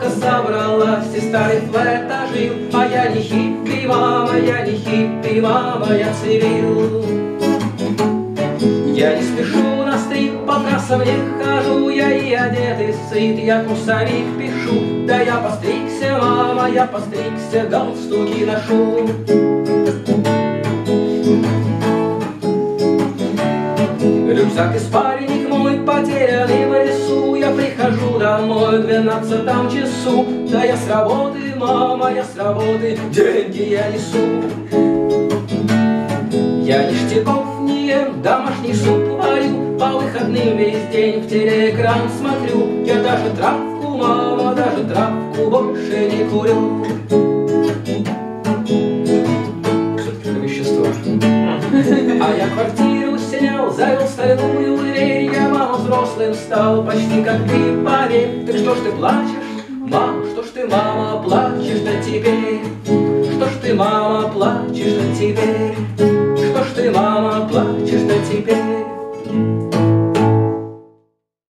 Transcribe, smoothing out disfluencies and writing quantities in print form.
Работа собралась, и старый флет ожил, а я не хиппи, мама, я не хиппи, мама, я цивил. Я не спешу на стрип, по трассам не хожу, я и одетый сыт, я курсовик пишу. Да я постригся, мама, я постригся, галстуки ношу. Рюкзак и спальник мой потерянный в лесу, я прихожу домой в 12 часу. Да я с работы, мама, я с работы, деньги я несу. Я ништяков не ем, домашний суп варю, по выходным весь день в телеэкран смотрю. Я даже травку, мама, даже травку больше не курю. Что-то это вещество. А я квартиру снял, завел стальную дверь. Я, мама, взрослым стал, почти как ты, поверь. Так что ж ты плачешь, мама, что ж ты, мама, плачешь-то теперь? Что ж ты, мама, плачешь-то теперь?